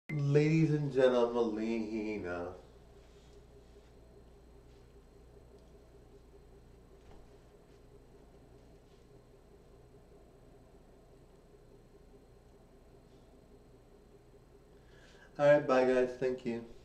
Ladies and gentlemen, alright, bye guys, thank you.